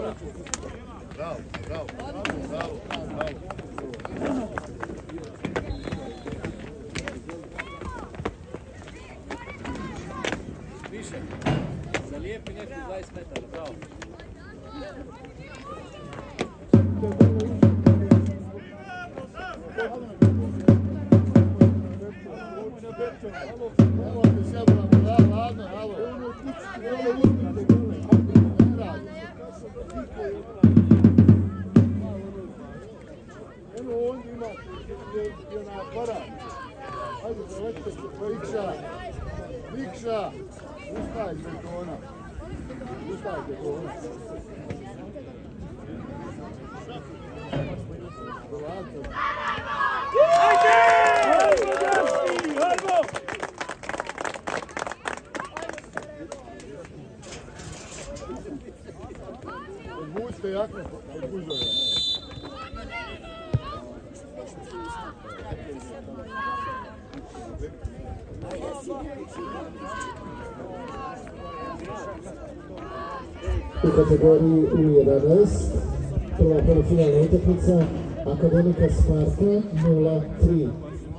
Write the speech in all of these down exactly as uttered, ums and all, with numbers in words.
Bravo, bravo, bravo, bravo. Više. Zalijepi neku dvadeset metara, bravo. Ajde, zaletite se, Vikša, Vikša, ustajte kona, ustajte kona. Ajde! Ajmo! Odvucite jakno od gužove. U kategoriji U jedanaest, prva polufinalna utakmica, Akademika Sparta nula tri.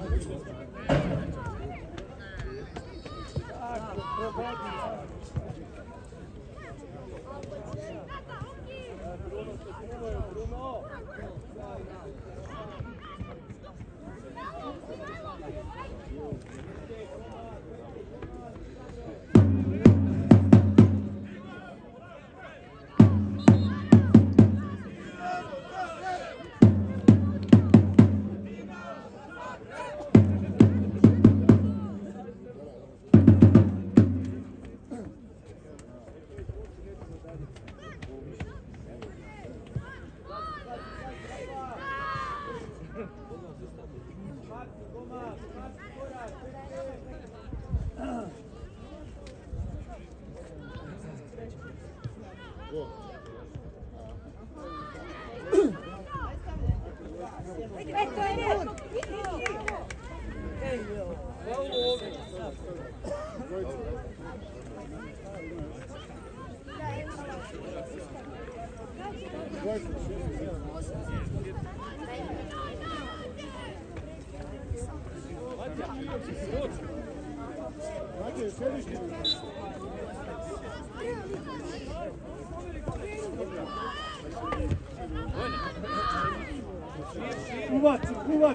Kuvac, kuvac!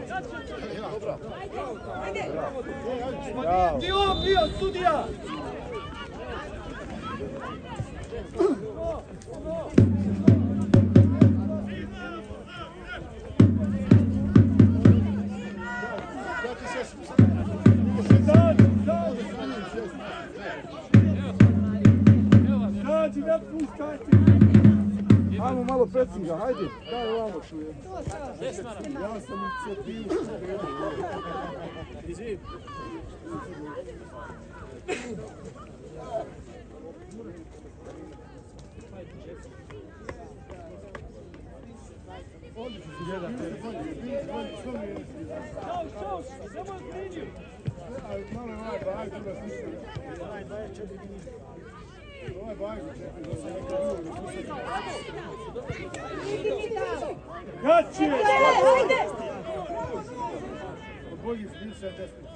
Bio, bio, sudija! Zađi, ne puštajte! Ajmo malo predsjednika, hajde, daj ovamo čujem. Ja sam inicijativu. Izi. Malo je ovaj baj, druga slična. Ovaj baj, čekaj, da se neka druga. Gaće! Hajde! Od Bogi zbili se desno.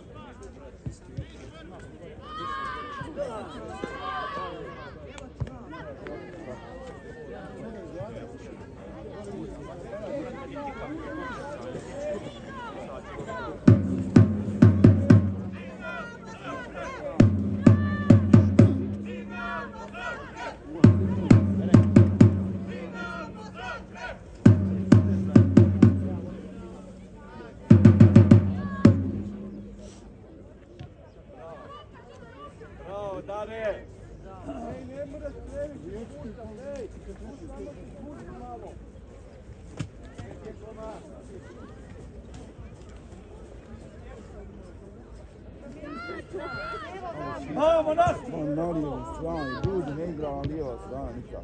Vamo, nas! On na lijevoj strani, ljudi ne igra na lijevoj strani nikako.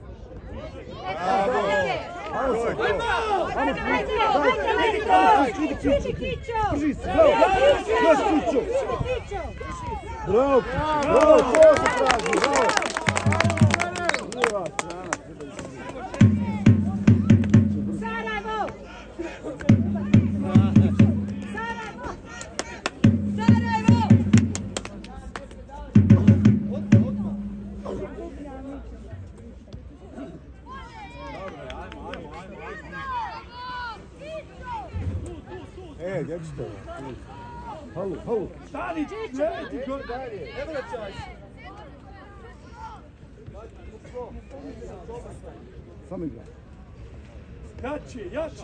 Ajmo! Ajmo! Ajmo! Kićo. Drži se, bravo. Još Kićo. Bravo, bravo, to se traži, bravo. Lijeva strana. Sarajevo! Sarajevo! Sarajevo! E, gdje ćete? Halu, halu. Stani, gledajte gore dalje. Ne vraćaj se. Samo igra. Jači, jači.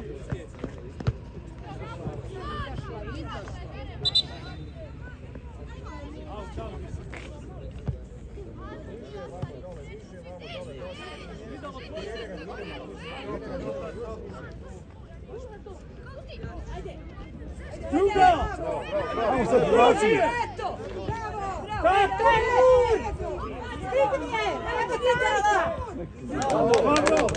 Druga! Ajmo sad praći. Eto! Bravo! Tako! Stigni je! Evo ti dala! Dobro!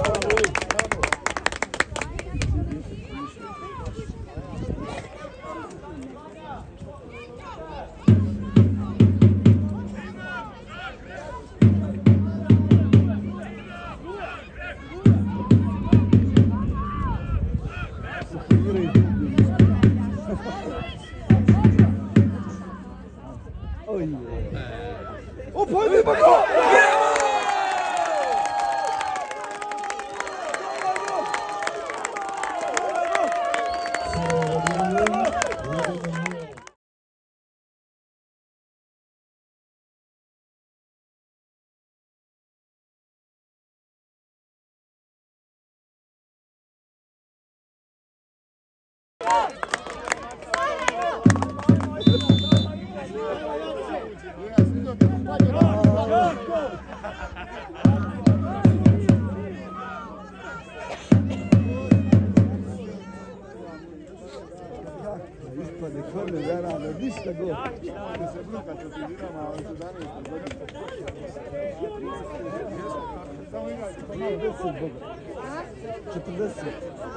Opa, ajde, pa go! Ispade korne, ne rade, ništa go. Se bruka četvrtinama, ali se zanijete. Samo igrajte, pa malo deset boga. Četrdeset.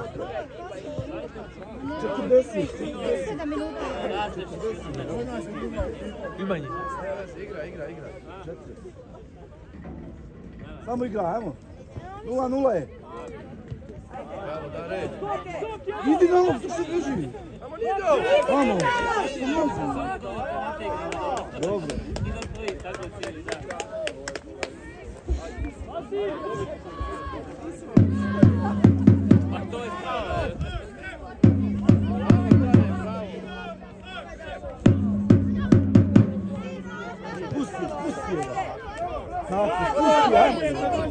Četrdeset. Sedam minuta. Imanje. Igra, igra, igra. Samo igra, ajmo. Nula, nula je. Bravo, da red. Idi na loptu, što drži. Vamo, dobro. Pa to je prava. Pusti, pusti je. Tako, pusti, ajmo.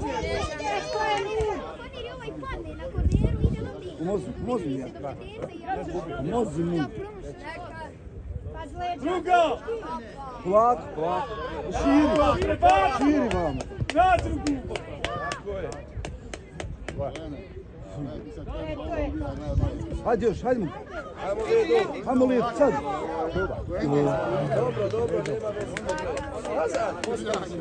Pomozi, pomozi mi ja. Pomozi mi. Druga! Polako, polako. Širi, širi vamo. Na drugu! Hajde još, hajde mu. Hajmo lijep, sad. Dobro, dobro, nema veze. Nazad, postavi.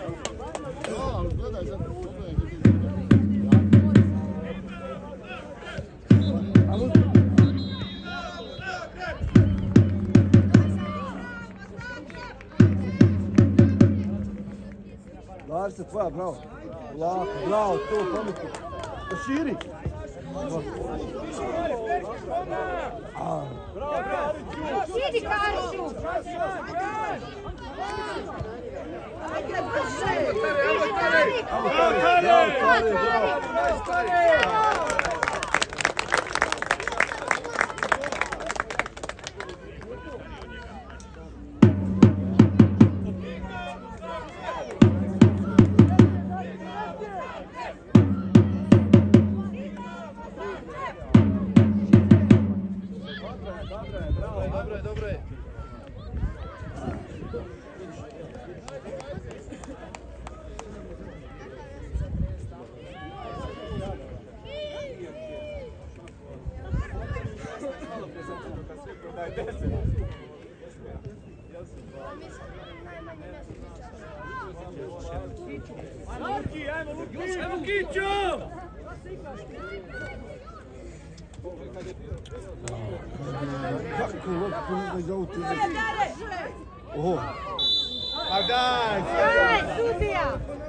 Larisa tvoja, bravo. Lako, bravo, to, pametno. Širi. Sidi, Kariću! Ajde, brže! Bravo, Tare, bravo. Dobro je, dobro je. Luki, ajmo Luki! Evo Kićo! Kako loptu ne da ovu ti ne... Oho. Pa daj! Daj, sudija!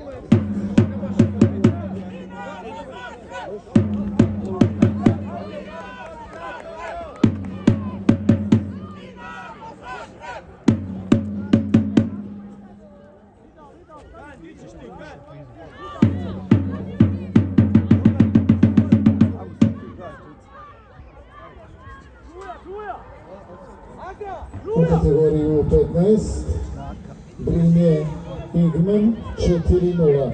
U kategoriju petnaest Brinje Igman četiri nula.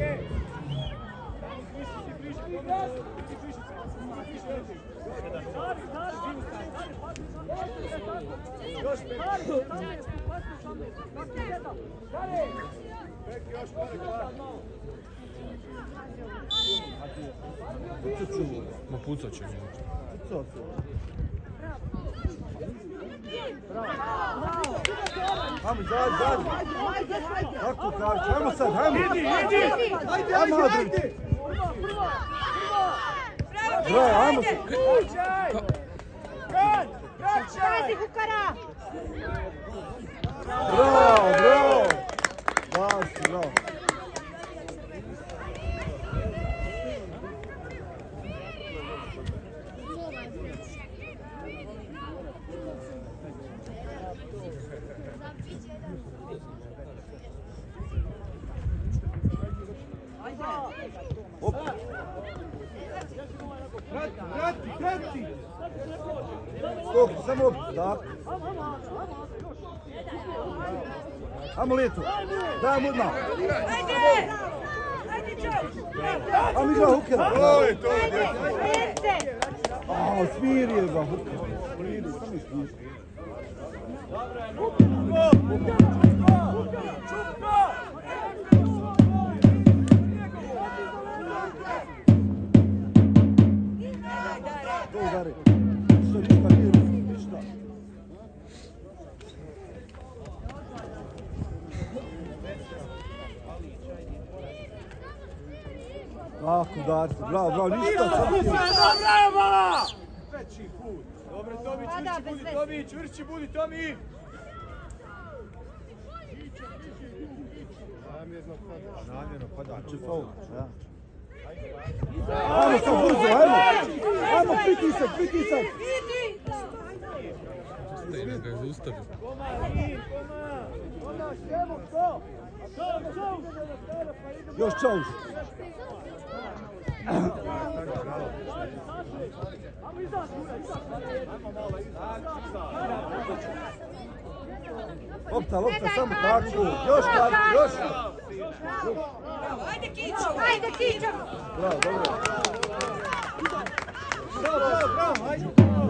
Ma pucat će. Hajmo, zadnji, zadnji. Kako kaže? Hajmo sad, hajmo. Idi, idi! Hajmo, Adrić. Bravo, hajmo se. Pazi, Vukara! Bravo, bravo. Bravo, bravo. Hop. Krati, krati. Skok, samo op, da. Hajmo leto. Daj mudna. Ajde! Ajde, čao! Hajmo igra hukera. Oj, to je Ajde, ajde! A, smirio ga hukera. Smiri, samo smiri. Udari. Ništa, ništa, nije ništa. Lako udarite, bravo, bravo, ništa. Bravo, mala! Veći put. Dobro, Tomi, Pada, čvršći bez budi, veze. Tomi, čvršći budi, Tomi! Namjerno pada, će faul. Hajmo sad brzo, hajmo. Hajmo, pritisak, pritisak. Stejna ga je zaustavio. Još čauš. Lopta, lopta, samo tako. Još tako, još. Ajde, Kičo! Ajde, Kičo! Bravo, dobro. Bravo, bravo, bravo, ajde!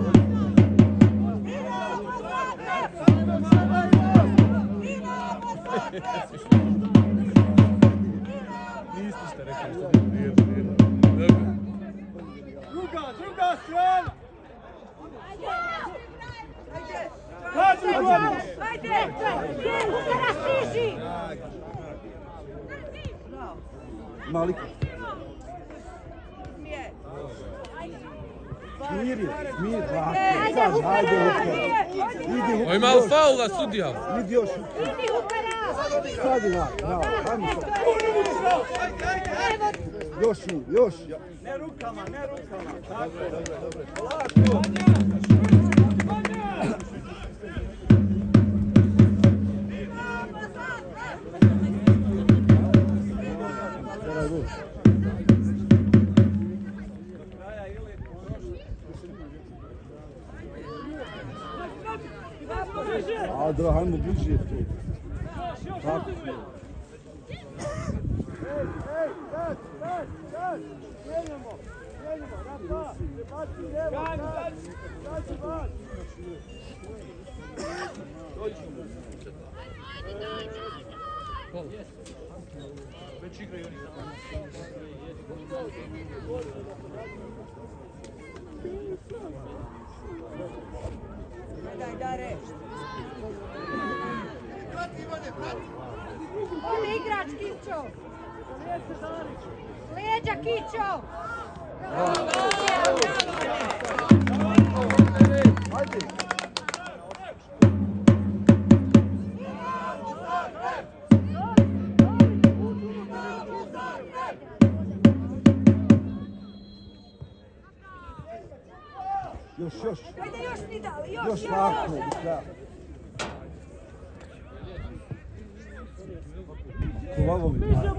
Niste šta rekli što je vrijedno, vrijedno. Dobro. Druga, druga strana! Kaži, Goran! Ajde! Vukara, stiži! Malik. Smiri, smiri. Ajde, Sad, Vukara! ajde, Vukara. Idi, Vukara. Oj, malo faula, sudija. Idi još. Idi, Vukara! Sad je na, bravo, hajmo sad. Evo, Još, još. Ne rukama, ne rukama! Dobro, dobro, dobro. Polako! Adra, hajmo bliže tu. Tako. Već igraju oni. daj, dare. On je igrač, Kićo. Leđa, Kićo. Bravo, hajde. Još, još. Ajde još mi dali, još, Još još. lako, da. Kovalovi.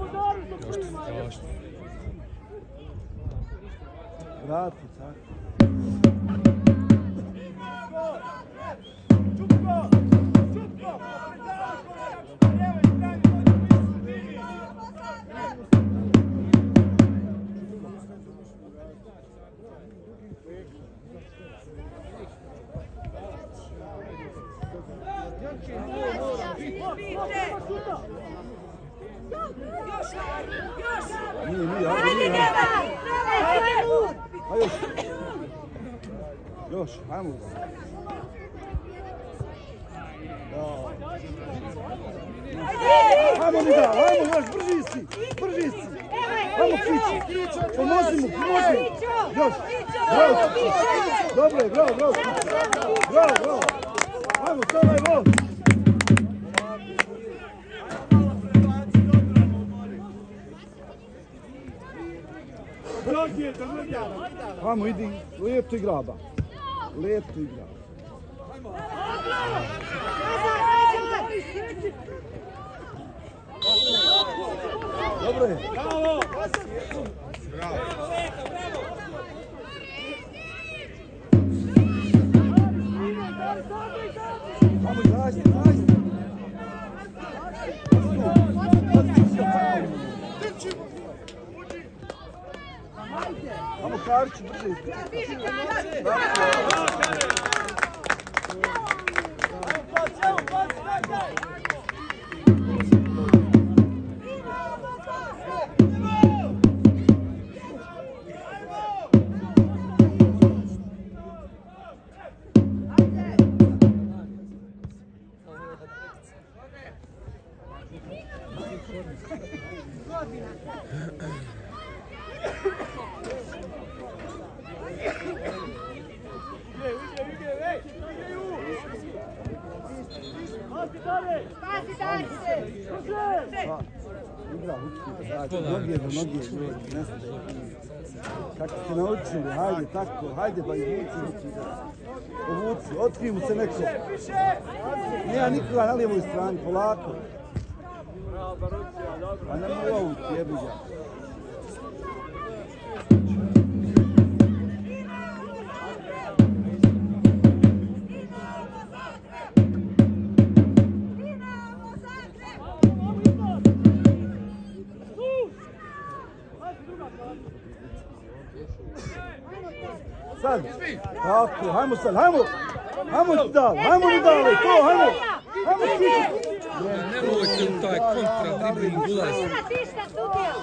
Vrati, tako. Nije, nije, ajde, Ajde, nije. Devan! Ajde, Lud! A još. Još, ajmo. Ajmo mi da, ajmo, još, brži si, brži si. Ajmo, Kić, pomozi mu, pomozi mu. Još, bravo, dobro je, bravo, bravo, bravo, bravo. Ajmo, stavaj, vol. Ajmo, idi, lijepo igra, ba. Lijepo igra. Dobro je. Bravo! Ajmo, izađi, izađi. Ajmo, Kariću, brže. Pazi, daj se! Igra, hučki, znači, noge do noge, ljudi, nestaje. Kako ste naučili, hajde, tako, hajde, ba izvuci, vuci, povuci, otkrij mu se neko. Nema nikoga na lijevoj strani, polako. A nemoj ovu, jebi ga. Sad, tako, hajmo sad, hajmo, hajmo dal, hajmo ni dali, to, hajmo, hajmo Kić. Nemojte u taj kontra dribling ulaz. Tišta, sudija!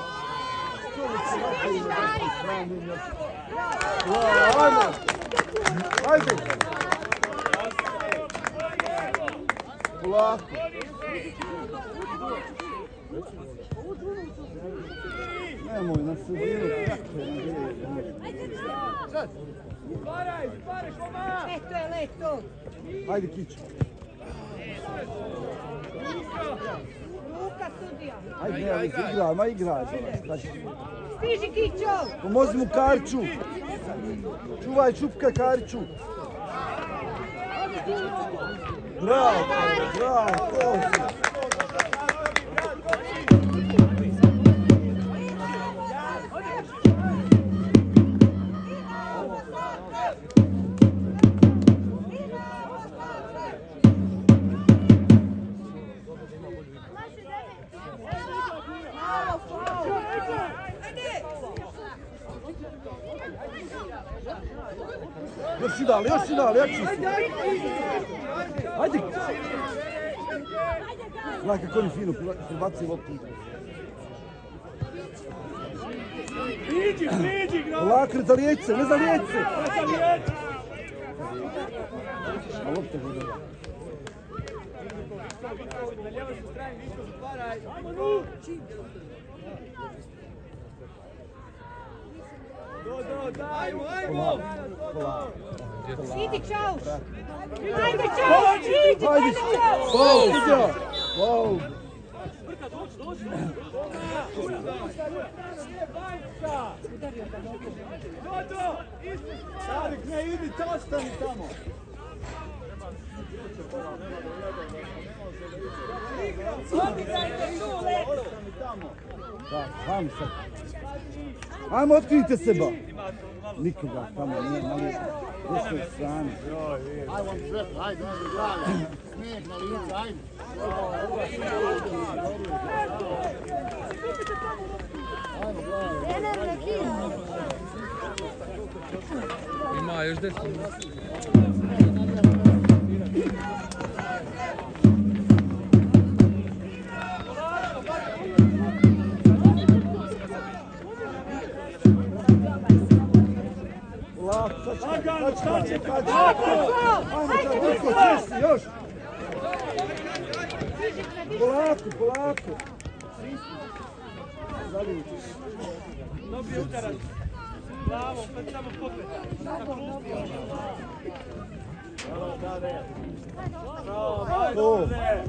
Hajmo, hajde. Polako. Nemoj na sredinu, kako je na E, to je leto! Hajde, Kić. Luka, sudija! Hajde, ne, igraj, ma igraj. Stiži, Kićo! Pomozi mu Kariću. Čuvaj čupka Kariću. Bravo, bravo, to si. Još si dali, još si dali, jači si. Hajde. Gledaj kako oni fino prebaci loptu. Priđi, priđi, gro! Polako, ne zalijeć se, ne zalijeć se. A lopta bude. Ajmo, ajmo! Polako. Idi Čauš! Ajde Čauš, idi! Hajde! Wow, vidio! Wow! Sadik, ne idi, ostani tamo! Da, vam sad. Ajmo, otkrijte se ba! Nikoga tamo nije na lijeku. Desnoj strani. Ajmo, ajde, ajde, snijeg na lice, ajde. Ima još deset. Lagano, sad će, kad će. Ajmo sad, Duško, česti, još. Polako, polako. Zalijučiš. Dobio udarac. Glavom, pa samo pokreta. To.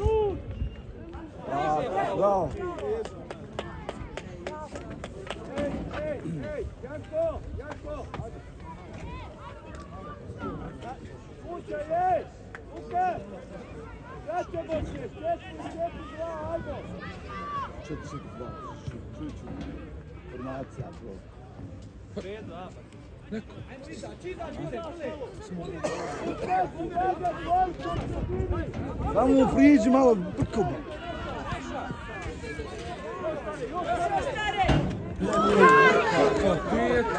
Bravo. Janko, Janko. Uče, ješ! Uče! Vraća Boće, četiri, četiri, dva, ajde! Četiri, četiri, dva, čuću. Formacija, blok. Neko. Samo mu priđi malo brkoba. Kako prijeti.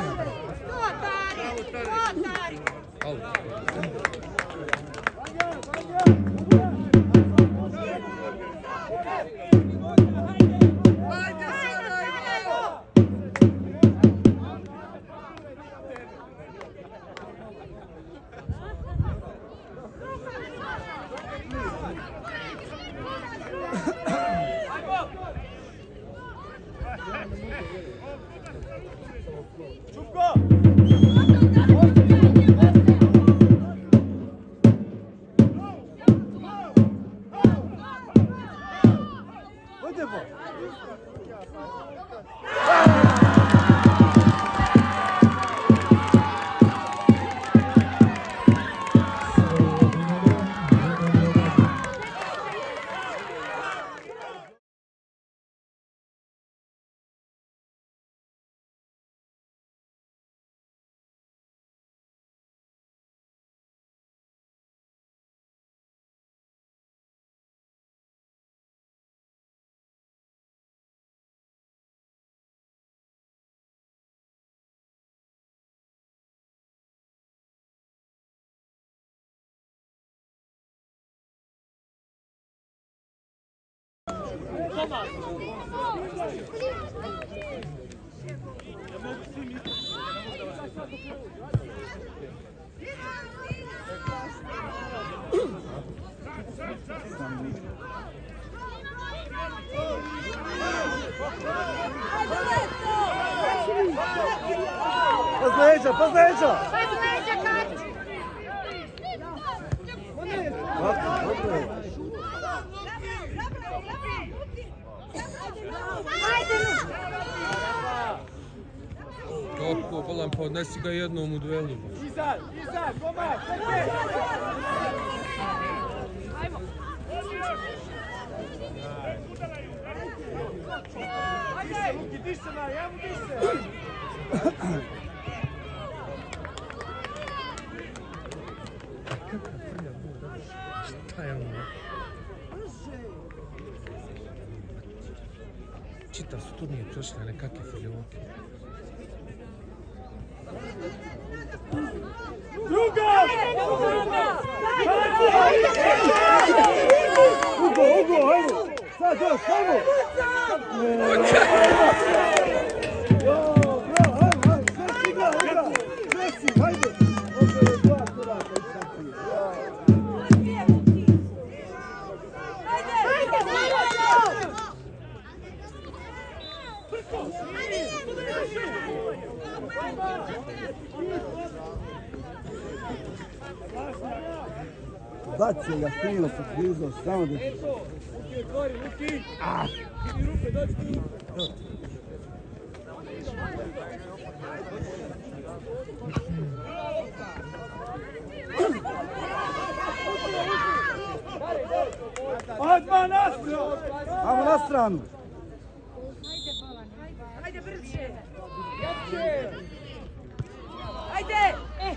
Pozleđa, pozleđa! Pozleđa, Kači! Kako, bolam, pa odnesi ga jednom u duelu. Izad, izad, pomak, pomak! Ajmo! Ajde, Luki, diš se na, ja mu diš se! Šta je ono? Čitav su turnije prošli na nekakve filioke. Druga! Ugo, Ugo, ajmo! Sad još, ajmo! Jo, bravo, ajmo, ajmo! Sve si igra, igra! Sve si, ajde! Ovo je dva koraka i sad ti. Bacio ga fino sa krizo, samo da... Luki, otvori, Luki! Vidi rupe, dođi tu! Odmah na stranu! Ajmo na stranu! Ajde, brže! Jače! Ajde! Eh!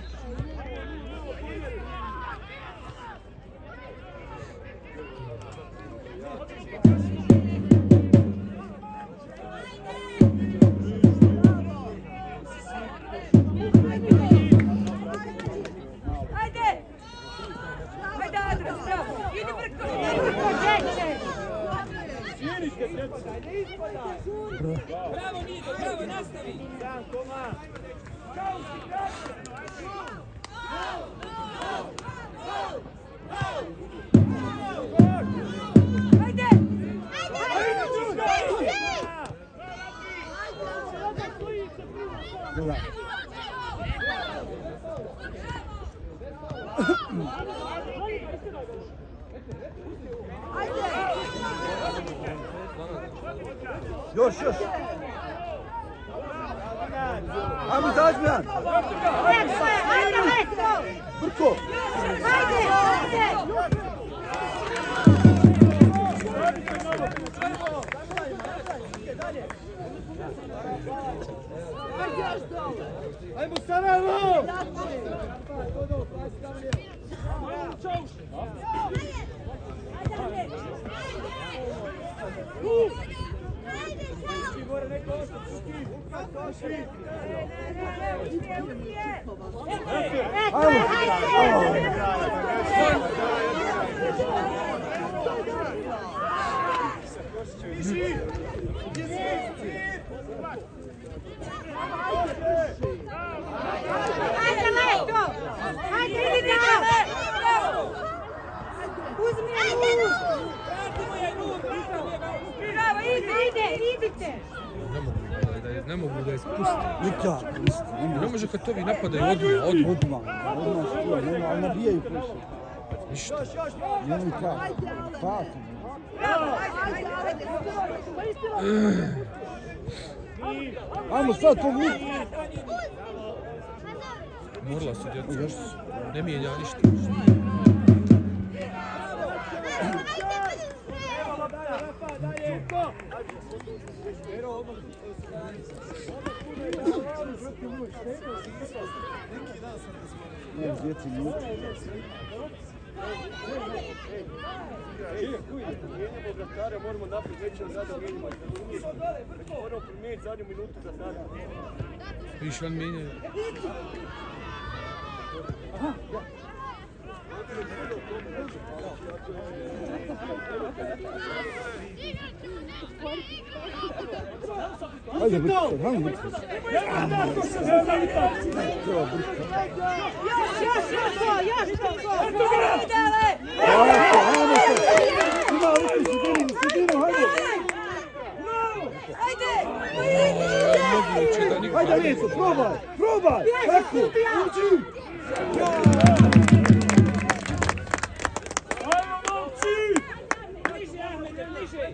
Bravo Nido, bravo, nastavi! Sam, Toma! Kausi, kraće! Ajde! Dobar. Još, još. Ajmo izađi, Mijan. Ajde, letko! Brko. Ajde, ajde! Ajmo Sarajevo! Ajde, letko! Ajde, idi tamo! Uzmi mu! Bravo, ide, ide, idite! Ne mogu da je, ne mogu da je spusti. Nikako, ništa. Ne može kad ovi napadaju odmah, odmah. Odmah, odmah što, nema, ali nabijaju preše. Ništa. Nemoj kako, fatom. Ajmo sad povući. Morala su djeca. Ne mijenja ništa. Ne, djeci ljuti. Mijenjamo vratare, moramo naprijed veće od rada mijenjamo. Moramo primijeniti zadnju minutu za sada. Više on mijenjaju. Hajde, Brko, hajde, Brko. Još, još, još to, još to! Idele! Hajde, hajde se. Ima liku sredinu, sredinu, hajde. Ajde! Moguće da niko... Hajde, Lijeco, probaj, probaj. Tako, uđi. Ajmo, momci! Niže, Ahmede, niže!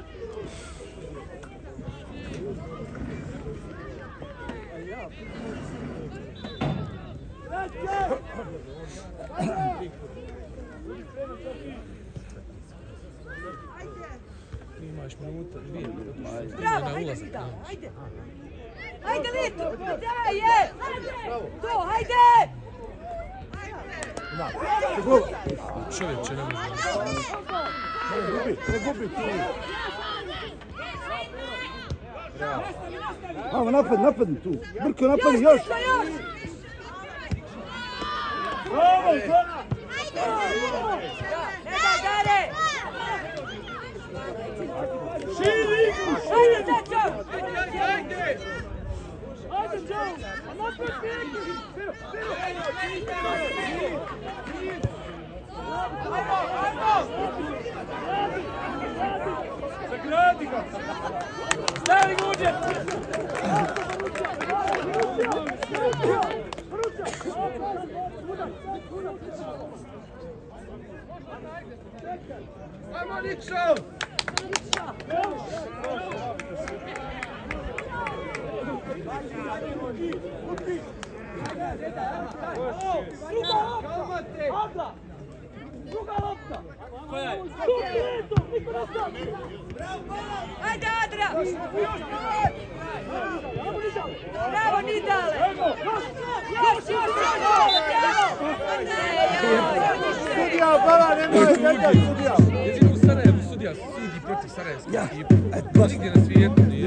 Ti imaš minuta, dvije. Bravo, hajde mi da, hajde! Hajde, Lito, daj je! To, hajde! Čovječe, ne može. Pregubi, pregubi ti. Ajmo, napad, napadni tu. Brko, napadni, još. Bravo, Zona! Ne daj dalje! Širi! Hajde, dečo! Ajde! Ajde, Joe! Napred, Peki! Ajmo, ajmo! Zagradi ga! Stavi guđe! Ajmo, Nikšo! Druga lopta! Ajde, Adra! Bravo, Nidale! Još, još, Sudija, hvala, nemoj gledati sudija. Jedino u Sarajevu sudija sudi protiv Sarajevske ekipe. Nigdje na svijetu nije.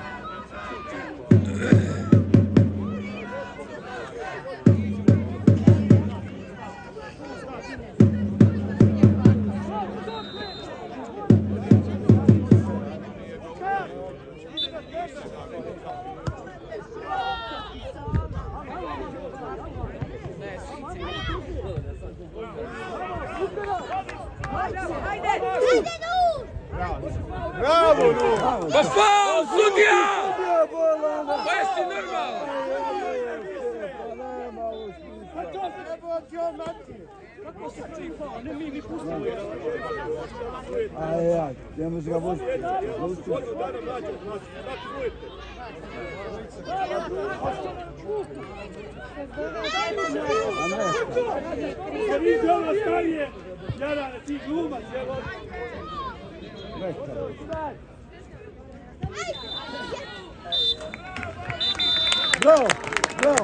Bravo, Nur! Pa faul, sudija! Pa jesi normalan? Aj, aj, ne može ga pustiti. Vidi ono starije, Jarane, ti glumac, evo. Bravo, bravo.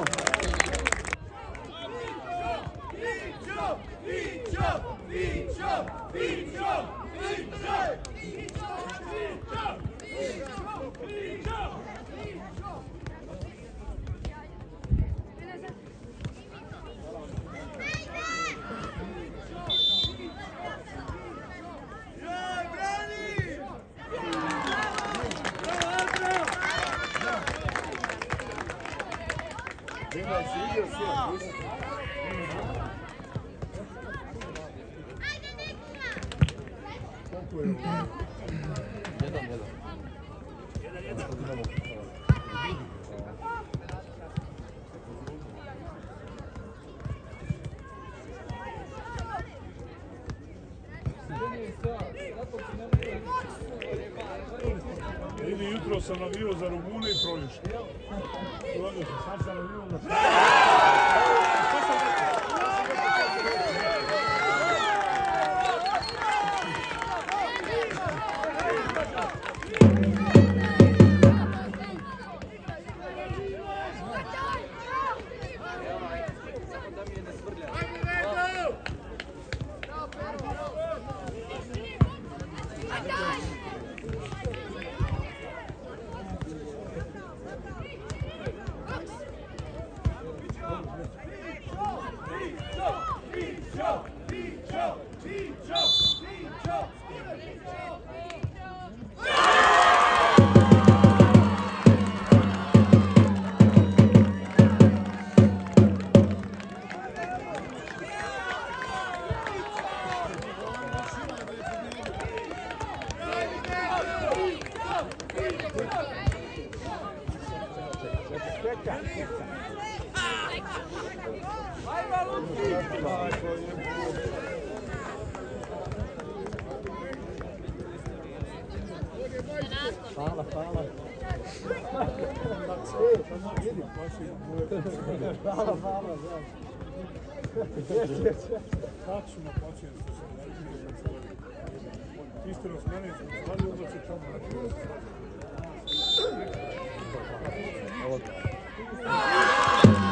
Ili jutro sam navio za Rumune i prolješte. Sam sam navio za... Hvala, hvala. Hvala, hvala, da. Tačno naplaćujem što sam naredili. Istino s mene, ali onda će čemu.